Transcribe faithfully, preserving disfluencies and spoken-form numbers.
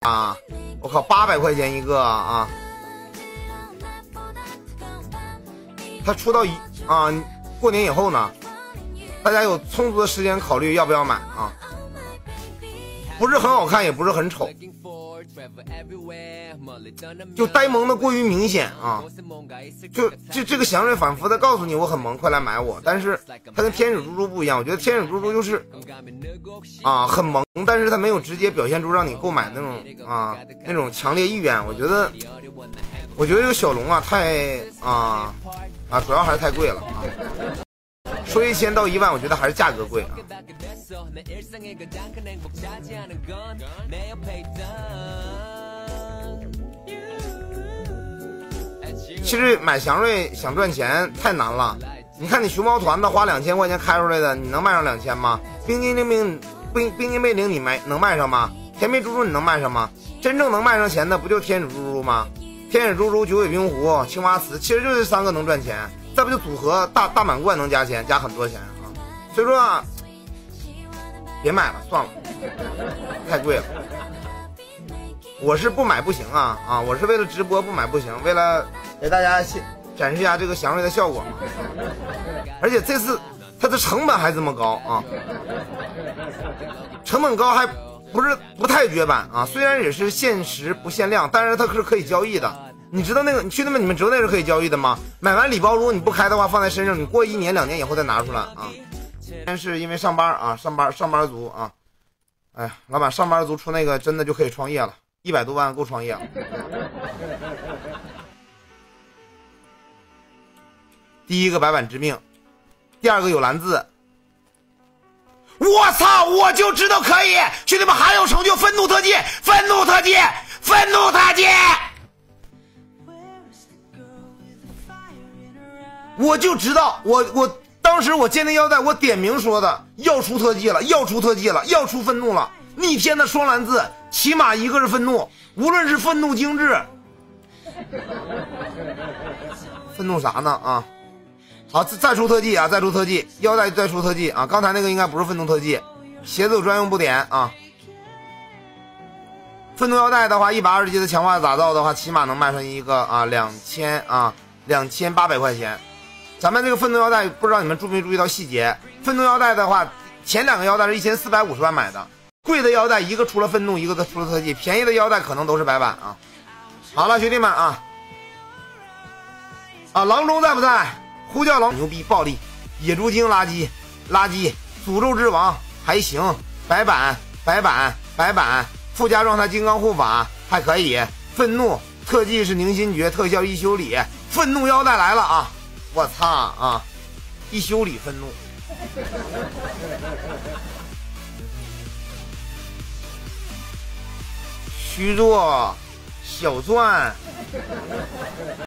啊，我靠，八百块钱一个啊！它出到一啊，过年以后呢，大家有充足的时间考虑要不要买啊？不是很好看，也不是很丑，就呆萌的过于明显啊！就就这个祥瑞反复的告诉你我很萌，快来买我。但是它跟天使猪猪不一样，我觉得天使猪猪就是啊很萌，但是它没有直接表现出让你购买那种啊那种强烈意愿。我觉得我觉得这个小龙啊太啊啊主要还是太贵了啊。说一千到一万，我觉得还是价格贵啊。其实买祥瑞想赚钱太难了。你看你熊猫团的花两千块钱开出来的，你能卖上两千吗？冰激凌冰冰冰激凌你卖能卖上吗？甜蜜猪猪你能卖上吗？真正能卖上钱的不就天使猪猪吗？天使猪猪、九尾冰狐、青蛙瓷，其实就这三个能赚钱。再不就组合大大满贯能加钱，加很多钱啊！所以说啊，别买了，算了，太贵了。我是不买不行啊啊！我是为了直播不买不行，为了给大家展示一下这个祥瑞的效果嘛。而且这次它的成本还这么高啊，成本高还不是不太绝版啊。虽然也是限时不限量，但是它是可以交易的。你知道那个，你兄弟们，你们知道那是可以交易的吗？买完礼包，如果你不开的话，放在身上，你过一年两年以后再拿出来啊。先是因为上班啊，上班上班族啊，哎呀，老板上班族出那个真的就可以创业了，一百多万够创业了。第一个白板致命，第二个有蓝字。我操！我就知道可以，兄弟们还有成就，愤怒特技，愤怒特技，愤怒特技。我就知道，我我当时我鉴定腰带，我点名说的要出特技了，要出特技了，要出愤怒了，逆天的双蓝字，起码一个是愤怒，无论是愤怒精致，愤怒啥呢啊？好，再出特技啊，再出特技，腰带再出特技啊！刚才那个应该不是愤怒特技，鞋子有专用布点啊。愤怒腰带的话，一百二十级的强化打造的话，起码能卖上一个啊两千啊两千八百块钱。咱们这个愤怒腰带不知道你们注没注意到细节？愤怒腰带的话，前两个腰带是一千四百五十万买的，贵的腰带一个出了愤怒，一个出了特技，便宜的腰带可能都是白板啊。好了，兄弟们啊，啊，郎中在不在？呼叫狼牛逼暴力，野猪精垃圾垃圾，诅咒之王还行，白板白板白板，附加状态金刚护法还可以，愤怒特技是凝心诀，特效一修理，愤怒腰带来了啊！我操啊！一修理愤怒，虚弱小钻。